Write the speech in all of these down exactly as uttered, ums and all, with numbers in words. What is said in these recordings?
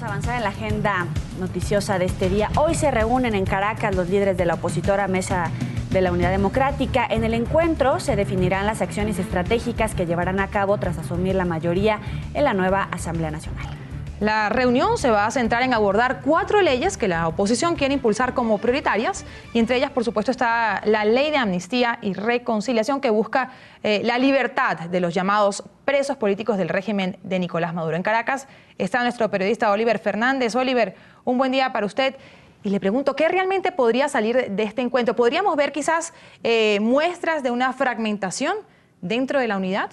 Vamos a avanzar en la agenda noticiosa de este día. Hoy se reúnen en Caracas los líderes de la opositora Mesa de la Unidad Democrática. En el encuentro se definirán las acciones estratégicas que llevarán a cabo tras asumir la mayoría en la nueva Asamblea Nacional. La reunión se va a centrar en abordar cuatro leyes que la oposición quiere impulsar como prioritarias, y entre ellas, por supuesto, está la Ley de Amnistía y Reconciliación, que busca eh, la libertad de los llamados presos políticos del régimen de Nicolás Maduro. En Caracas está nuestro periodista Oliver Fernández. Oliver, un buen día para usted. Y le pregunto, ¿qué realmente podría salir de este encuentro? ¿Podríamos ver quizás eh, muestras de una fragmentación dentro de la unidad?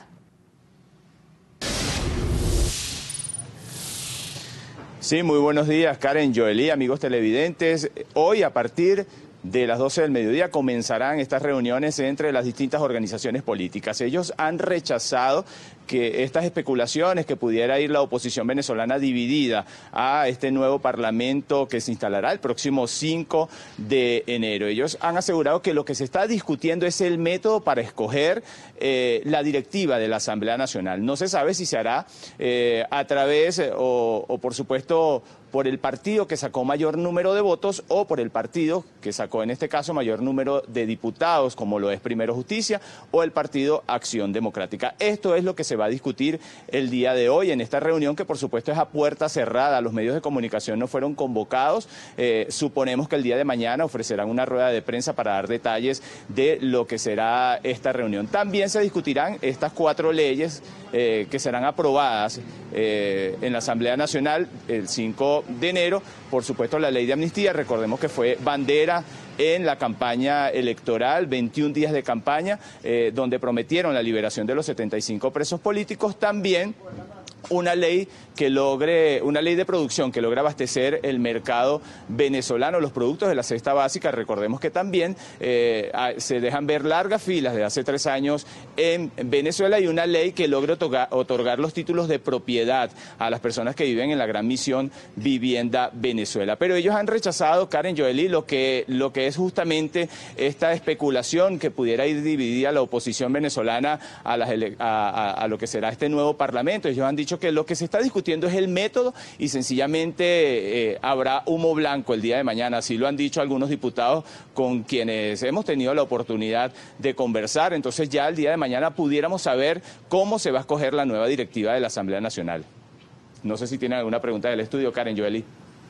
Sí, muy buenos días, Karen, Joelí, amigos televidentes. Hoy, a partir de las doce del mediodía, comenzarán estas reuniones entre las distintas organizaciones políticas. Ellos han rechazado que estas especulaciones que pudiera ir la oposición venezolana dividida a este nuevo parlamento que se instalará el próximo cinco de enero. Ellos han asegurado que lo que se está discutiendo es el método para escoger eh, la directiva de la Asamblea Nacional. No se sabe si se hará eh, a través eh, o, o, por supuesto, por el partido que sacó mayor número de votos o por el partido que sacó en este caso mayor número de diputados, como lo es Primero Justicia o el partido Acción Democrática. Esto es lo que se va a discutir el día de hoy en esta reunión, que por supuesto es a puerta cerrada. Los medios de comunicación no fueron convocados. Eh, suponemos que el día de mañana ofrecerán una rueda de prensa para dar detalles de lo que será esta reunión. También se discutirán estas cuatro leyes eh, que serán aprobadas eh, en la Asamblea Nacional el cinco de enero. Por supuesto, la ley de amnistía, recordemos que fue bandera en la campaña electoral, veintiún días de campaña, eh, donde prometieron la liberación de los setenta y cinco presos políticos. También una ley que logre, una ley de producción que logre abastecer el mercado venezolano, los productos de la cesta básica. Recordemos que también eh, se dejan ver largas filas de hace tres años en Venezuela, y una ley que logre otorgar, otorgar los títulos de propiedad a las personas que viven en la gran misión Vivienda Venezuela. Pero ellos han rechazado, Karen, Joelí, lo que, lo que es justamente esta especulación que pudiera ir dividida la oposición venezolana a, las ele a, a, a lo que será este nuevo parlamento. Ellos han dicho que lo que se está discutiendo es el método y sencillamente eh, habrá humo blanco el día de mañana. Así lo han dicho algunos diputados con quienes hemos tenido la oportunidad de conversar. Entonces ya el día de mañana pudiéramos saber cómo se va a escoger la nueva directiva de la Asamblea Nacional. No sé si tienen alguna pregunta del estudio, Karen, Joelí.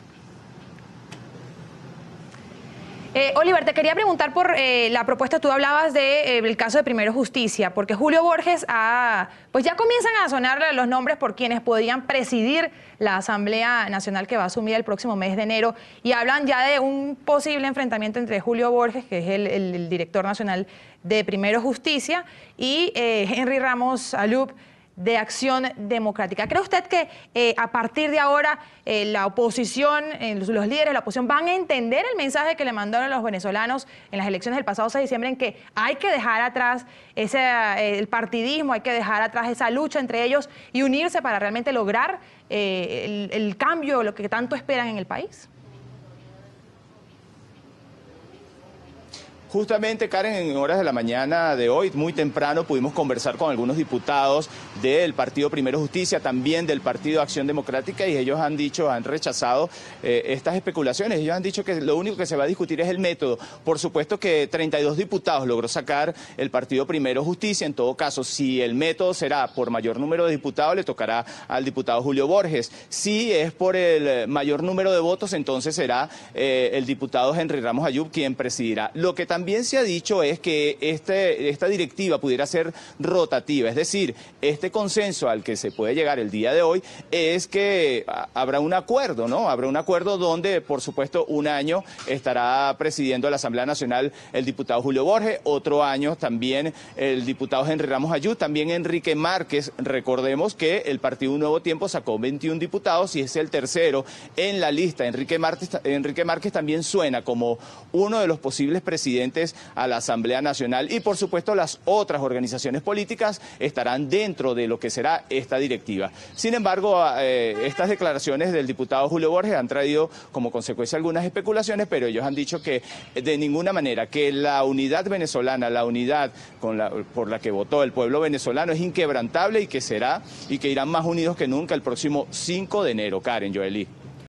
Eh, Oliver, te quería preguntar por eh, la propuesta. Tú hablabas del de, eh, caso de Primero Justicia, porque Julio Borges, ha, pues ya comienzan a sonar los nombres por quienes podrían presidir la Asamblea Nacional que va a asumir el próximo mes de enero, y hablan ya de un posible enfrentamiento entre Julio Borges, que es el, el, el director nacional de Primero Justicia, y eh, Henry Ramos Ayub, de Acción Democrática. ¿Cree usted que eh, a partir de ahora eh, la oposición, eh, los, los líderes de la oposición van a entender el mensaje que le mandaron a los venezolanos en las elecciones del pasado seis de diciembre, en que hay que dejar atrás ese, eh, el partidismo, hay que dejar atrás esa lucha entre ellos y unirse para realmente lograr eh, el, el cambio, lo que tanto esperan en el país? Justamente, Karen, en horas de la mañana de hoy, muy temprano, pudimos conversar con algunos diputados del Partido Primero Justicia, también del Partido Acción Democrática, y ellos han dicho, han rechazado eh, estas especulaciones. Ellos han dicho que lo único que se va a discutir es el método. Por supuesto que treinta y dos diputados logró sacar el Partido Primero Justicia. En todo caso, si el método será por mayor número de diputados, le tocará al diputado Julio Borges. Si es por el mayor número de votos, entonces será eh, el diputado Henry Ramos Ayub quien presidirá. Lo que también También se ha dicho es que este, esta directiva pudiera ser rotativa, es decir, este consenso al que se puede llegar el día de hoy es que habrá un acuerdo, ¿no? Habrá un acuerdo donde, por supuesto, un año estará presidiendo la Asamblea Nacional el diputado Julio Borges, otro año también el diputado Henry Ramos Ayub, también Enrique Márquez. Recordemos que el Partido Un Nuevo Tiempo sacó veintiún diputados y es el tercero en la lista. Enrique Márquez, Enrique Márquez también suena como uno de los posibles presidentes a la Asamblea Nacional, y por supuesto las otras organizaciones políticas estarán dentro de lo que será esta directiva. Sin embargo, eh, estas declaraciones del diputado Julio Borges han traído como consecuencia algunas especulaciones, pero ellos han dicho que de ninguna manera, que la unidad venezolana, la unidad con la, por la que votó el pueblo venezolano es inquebrantable, y que será y que irán más unidos que nunca el próximo cinco de enero. Karen, Joelí.